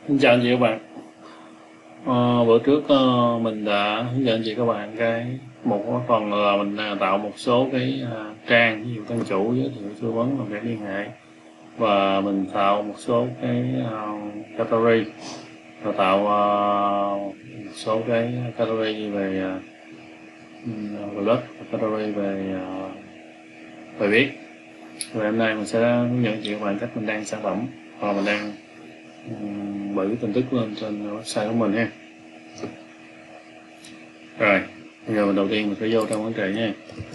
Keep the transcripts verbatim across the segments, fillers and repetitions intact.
Xin chào anh chị các bạn. Ờ, bữa trước ờ, mình đã hướng dẫn chị các bạn cái một cái phần là mình à, tạo một số cái à, trang, ví dụ tên chủ, giới thiệu, tư vấn, làm việc liên hệ, và mình tạo một số cái uh, category, và tạo uh, một số cái category về uh, blog, category về uh, bài viết. Và hôm nay mình sẽ hướng dẫn chị các bạn cách mình đăng sản phẩm hoặc là mình đăng um, bài viết tin tức lên trên website của mình ha. Rồi, bây giờ mình đầu tiên mình phải vô trong quản trị nha.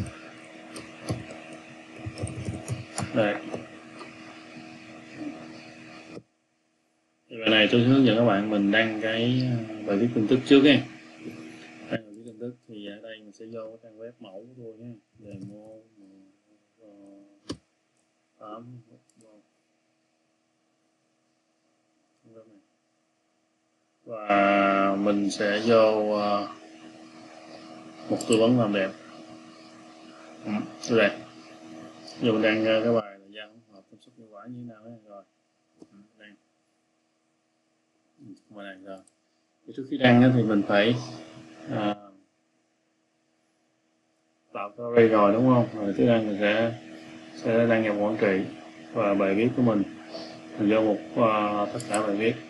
Đây. Thì bài này tôi hướng dẫn các bạn mình đăng cái bài viết tin tức trước nha. Đăng bài viết tin tức thì ở đây mình sẽ vô cái trang web mẫu của tôi nha. Demo tám và mình sẽ vô một tư vấn làm đẹp. Ừ, đây. Giờ mình đăng cái bài là giao hỗn hợp chăm sóc hiệu quả như thế nào ấy. Rồi. Đăng. Bài này rồi. Thì trước khi đăng thì mình phải à, tạo story rồi đúng không? Rồi thứ hai mình sẽ sẽ đăng nhập quản trị và bài viết của mình. Mình vô một uh, tất cả bài viết.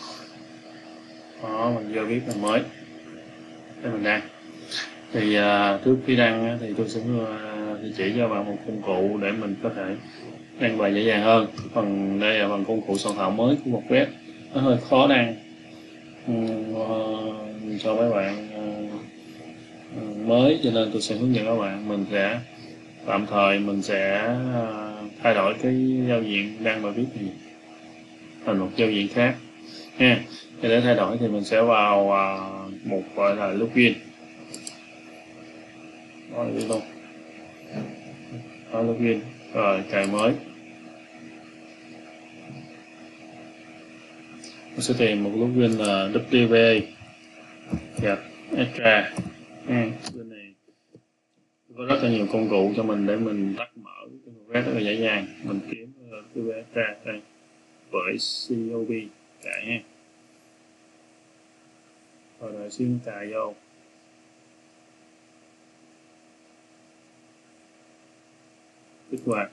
Đó, mình vô viết bài mới để mình đăng. Thì uh, trước khi đăng thì tôi sẽ uh, chỉ cho bạn một công cụ để mình có thể đăng bài dễ dàng hơn. Phần đây là phần công cụ soạn thảo mới của một web, nó hơi khó đăng um, uh, cho mấy bạn uh, mới, cho nên tôi sẽ hướng dẫn các bạn. Mình sẽ tạm thời mình sẽ uh, thay đổi cái giao diện đăng bài viết này thành một giao diện khác nha. Để thay đổi thì mình sẽ vào uh, một gọi là login. Đó, đi luôn. Đó, login rồi cài mới. Mình sẽ tìm một login là vê kép gạch extra. Ừ, bên này có rất là nhiều công cụ cho mình để mình tắt mở cái web rất là dễ dàng. Mình kiếm vê kép extra đây bởi cob cài nha, rồi đợi xuyên cài vô. Kích hoạt.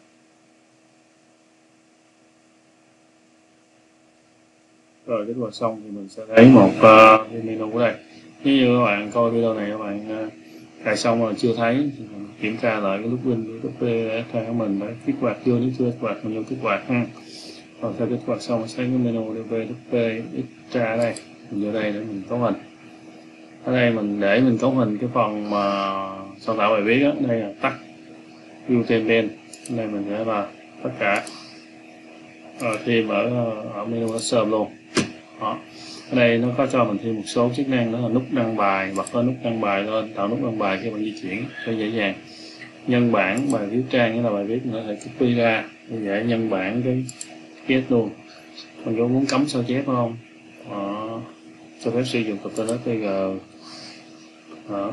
Rồi kích hoạt xong thì mình sẽ thấy một uh, menu ở đây. Nếu như các bạn coi video này các bạn uh, cài xong mà chưa thấy thì mình kiểm tra lại cái login của vê kép của mình để kích hoạt chưa. Nếu chưa kích hoạt mình vô kích hoạt ha. Rồi sau kích hoạt xong mình sẽ cái menu vê kép extra ở đây, mình vô đây để mình cấu hình. Ở đây mình để mình cấu hình cái phần mà soạn thảo bài viết đó. Đây là tắt view template, đây mình sẽ là tất cả rồi thêm ở, ở menu ở sớm luôn. Đó. Ở đây nó có cho mình thêm một số chức năng, đó là nút đăng bài, bật lên nút đăng bài lên, tạo nút đăng bài khi bạn di chuyển cho dễ dàng. Nhân bản bài viết trang, nghĩa là bài viết mình có thể copy ra để dễ nhân bản cái kết luôn. Mình có muốn cấm sao chép không? Đó. Cho phép sử dụng cụm tên ét tê giê. Đó.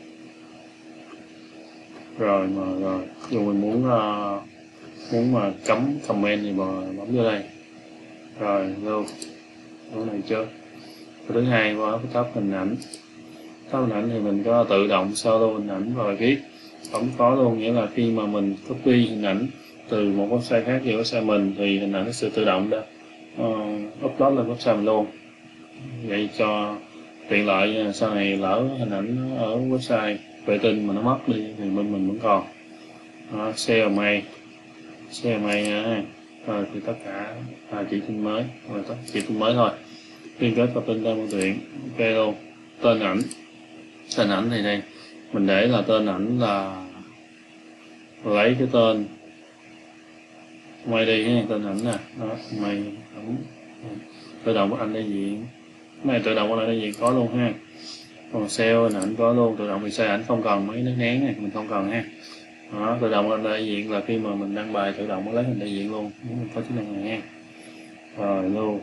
Rồi mà rồi dù mình muốn uh, muốn mà cấm comment thì mà bấm vô đây rồi luôn. Cái này chưa. Cái thứ hai qua cái tab hình ảnh. Tab hình ảnh thì mình có tự động sơ lưu hình ảnh và bài viết, bấm có luôn, nghĩa là khi mà mình copy hình ảnh từ một website khác về website mình thì hình ảnh nó sẽ tự động đó uh, upload lên website mình luôn. Vậy cho tiện lợi, sau này lỡ hình ảnh ở website vệ tinh mà nó mất đi thì bên mình vẫn còn. Đó, share mail, share mail nha. Rồi thì tất cả là chỉ tin mới, rồi tất chỉ tin mới thôi. Liên kết vào tên đơn tuyển, ok luôn. Tên ảnh, tên ảnh thì đây mình để là tên ảnh là lấy cái tên mày đi ha, tên ảnh nè, đó mày ảnh tự động anh đại diện, cái này tự động anh đại diện có luôn ha. Còn sale hình ảnh có luôn, tự động thì sai ảnh không cần mấy nước nén này mình không cần ha. Đó, tự động anh đại diện là khi mà mình đăng bài tự động nó lấy hình đại diện luôn, nếu mình có chức năng này ha. Rồi luôn.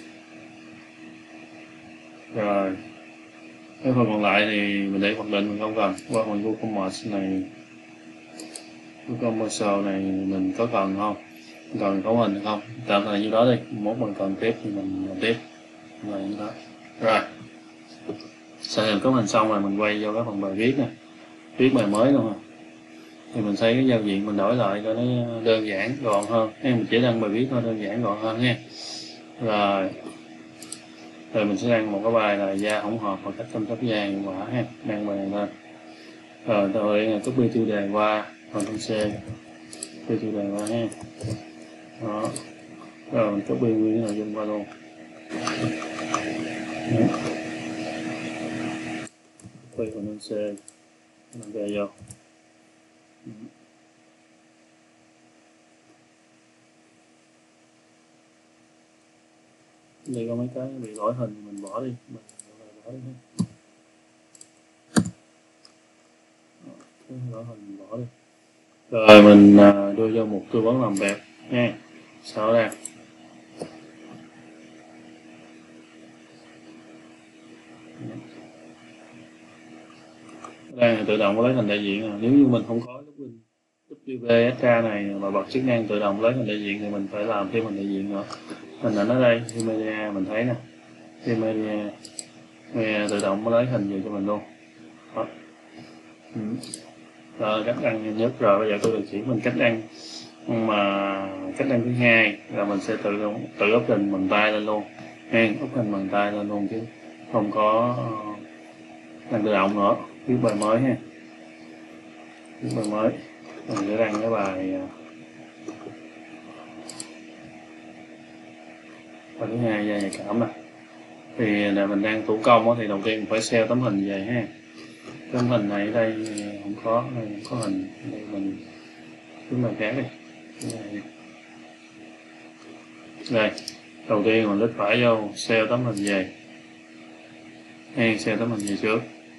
Rồi cái phần còn lại thì mình để mặc định mình không cần. Qua phần WooCommerce này, WooCommerce này mình có cần không, cần cấu hình không, tạm thời như đó đi. Một mình cần tiếp thì mình làm tiếp. rồi đó. Rồi sau khi cấu hình xong rồi mình quay vô cái phần bài viết nè, viết bài mới luôn à. Thì mình thấy cái giao diện mình đổi lại cho nó đơn giản gọn hơn, mình chỉ đăng bài viết thôi, đơn giản gọn hơn nha. Rồi rồi mình sẽ đăng một cái bài là da hỗn hợp và cách chăm sóc da hiệu quả ha, đăng bài này lên. Rồi tôi copy tiêu đề qua phần thân C, copy tiêu đề qua ha. Đó, rồi mình copy nguyên cái nội dung qua luôn. Copy phần thân C, mình về vô. Đây có mấy cái bị lỗi hình mình bỏ đi, mình bỏ đi ha. Lỗi hình mình bỏ đi. Rồi mình đưa vô một tư vấn làm đẹp nha. Sau đây đây là tự động lấy thành đại diện. À. Nếu như mình không có W P S K này mà bật chức năng tự động lấy thành đại diện thì mình phải làm thêm thành đại diện nữa. Hình ảnh ở đây, media mình thấy nè, media, media tự động lấy hình về cho mình luôn. Đó. Ừ. Rồi cách đăng nhanh nhất. Rồi bây giờ tôi được chỉ mình cách đăng, mà cách đăng thứ hai là mình sẽ tự động tự up hình bằng tay lên luôn, ha, up hình bằng tay lên luôn chứ không có đăng tự động nữa. Viết bài mới ha, viết bài mới mình sẽ đăng cái bài bài thứ hai da nhạy cảm nè. Thì là mình đang thủ công đó, thì đầu tiên mình phải save tấm hình về ha. Tấm hình này ở đây không có, đây không có hình, đây mình chúng mình khác đi. Đây đầu tiên mình lít phải vô save tấm hình về, hay save tấm hình về trước.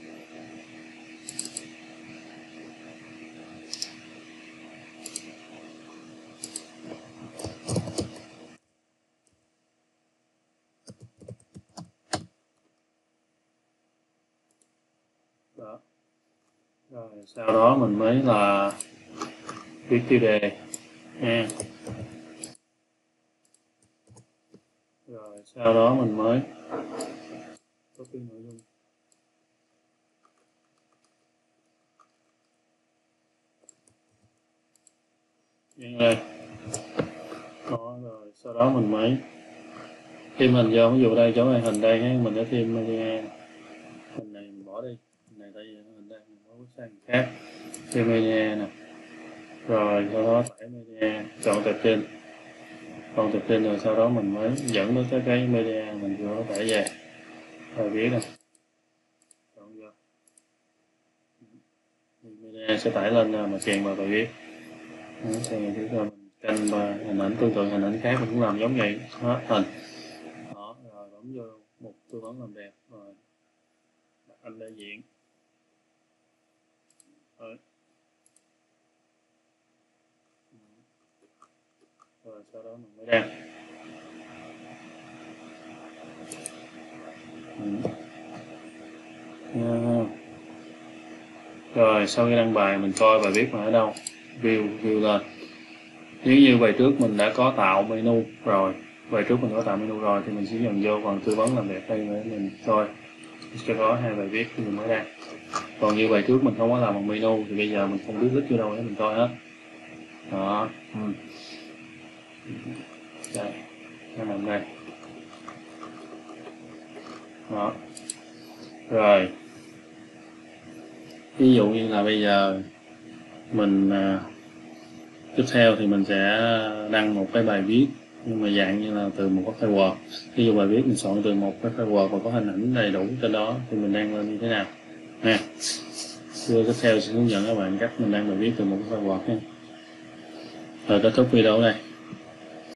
Đó. Rồi sau đó mình mới là viết tiêu đề nha. Rồi sau đó mình mới copy nội dung. Vậy đây. Đó, rồi sau đó mình mới thêm hình vô, ví dụ đây chỗ này hình đây ha, mình sẽ thêm media. Hình này mình bỏ đi, hình này tại vì hình đây mình có sang khác, thêm media nè. Rồi sau đó tải media, chọn tập trên, chọn tập trên rồi sau đó mình mới dẫn đến cái cái media mình vừa tải về bài viết này, chọn vô media sẽ tải lên mà chèn vào bài viết. Chèn tiếp rồi mình canh và hình ảnh tương tự hình ảnh khác mình cũng làm giống vậy hết hình. Đó, rồi bấm vô một tư vấn làm đẹp rồi đặt anh đại diện. Rồi. Rồi sau đó mình mới đăng. Ừ. À. Rồi sau khi đăng bài mình coi bài viết mà ở đâu, view view lên. Nếu như bài trước mình đã có tạo menu rồi, bài trước mình có tạo menu rồi thì mình chỉ cần vô phần tư vấn làm đẹp đây để mình coi sẽ có hai bài viết thì mình mới đăng. Còn như bài trước mình không có làm bằng menu thì bây giờ mình không biết click vô đâu để mình coi hết. Đó. Ừ. Đây, nó nằm đây. Đó. Rồi. Ví dụ như là bây giờ mình uh, tiếp theo thì mình sẽ đăng một cái bài viết nhưng mà dạng như là từ một cái file Word. Ví dụ bài viết mình soạn từ một cái file Word và có hình ảnh đầy đủ trên đó thì mình đăng lên như thế nào nè. Tiếp theo sẽ hướng dẫn các bạn cách mình đăng bài viết từ một cái file Word ha. Rồi kết thúc video này.